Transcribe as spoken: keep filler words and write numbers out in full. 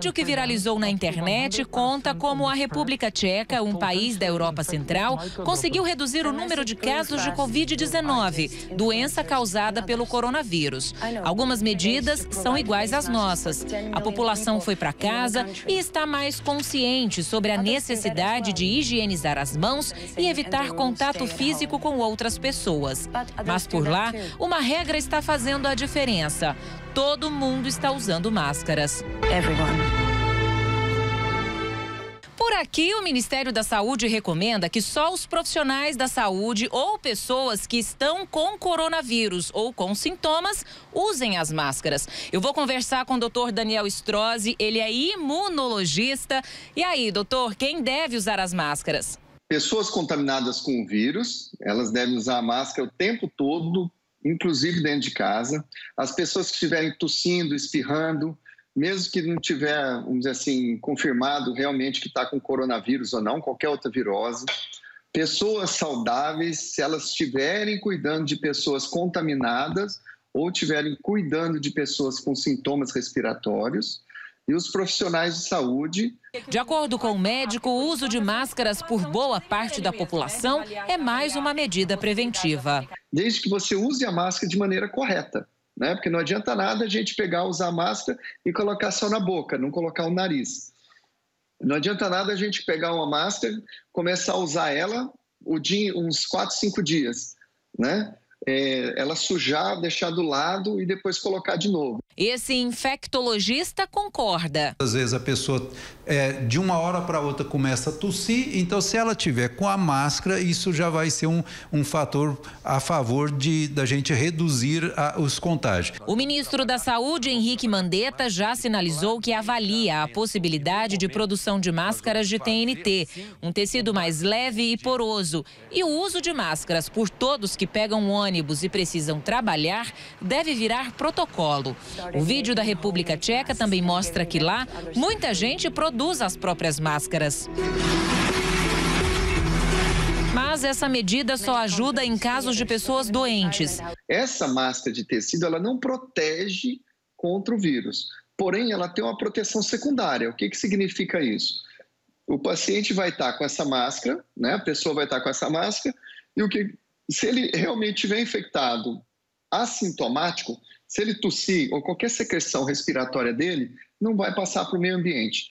vídeo que viralizou na internet conta como a República Tcheca, um país da Europa Central, conseguiu reduzir o número de casos de covid dezenove, doença causada pelo coronavírus. Algumas medidas são iguais às nossas. A população foi para casa e está mais consciente sobre a necessidade de higienizar as mãos e evitar contato físico com outras pessoas. Mas por lá, uma regra está fazendo a diferença. Todo mundo está usando máscaras. Por aqui, o Ministério da Saúde recomenda que só os profissionais da saúde ou pessoas que estão com coronavírus ou com sintomas usem as máscaras. Eu vou conversar com o doutor Daniel Strozzi, ele é imunologista. E aí, doutor, quem deve usar as máscaras? Pessoas contaminadas com o vírus, elas devem usar a máscara o tempo todo, inclusive dentro de casa. As pessoas que estiverem tossindo, espirrando, mesmo que não tiver, vamos dizer assim, confirmado realmente que está com coronavírus ou não, qualquer outra virose. Pessoas saudáveis, se elas estiverem cuidando de pessoas contaminadas ou estiverem cuidando de pessoas com sintomas respiratórios. E os profissionais de saúde. De acordo com o médico, o uso de máscaras por boa parte da população é mais uma medida preventiva. Desde que você use a máscara de maneira correta, né? Porque não adianta nada a gente pegar, usar a máscara e colocar só na boca, não colocar o nariz. Não adianta nada a gente pegar uma máscara, começar a usar ela o dia, uns quatro, cinco dias, né? É, ela sujar, deixar do lado e depois colocar de novo. Esse infectologista concorda. Às vezes a pessoa é, de uma hora para outra começa a tossir, então se ela tiver com a máscara, isso já vai ser um, um fator a favor de da gente reduzir a, os contágios. O ministro da Saúde, Henrique Mandetta, já sinalizou que avalia a possibilidade de produção de máscaras de T N T, um tecido mais leve e poroso. E o uso de máscaras por todos que pegam ônibus e precisam trabalhar deve virar protocolo. O vídeo da República Tcheca também mostra que lá muita gente produz as próprias máscaras. Mas essa medida só ajuda em casos de pessoas doentes. Essa máscara de tecido, ela não protege contra o vírus, porém ela tem uma proteção secundária. O que que significa isso? O paciente vai estar com essa máscara, né? A pessoa vai estar com essa máscara e o que, se ele realmente estiver infectado assintomático, se ele tossir ou qualquer secreção respiratória dele, não vai passar para o meio ambiente.